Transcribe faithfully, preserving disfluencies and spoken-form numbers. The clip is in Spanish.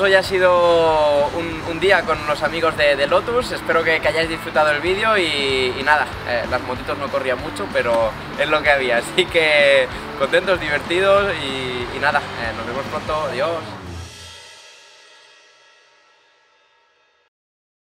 hoy ha sido un, un día con los amigos de, de Lotus. Espero que, que hayáis disfrutado el vídeo y, y nada, eh, las motitos no corrían mucho, pero es lo que había. Así que contentos, divertidos y, y nada, eh, nos vemos pronto. Adiós.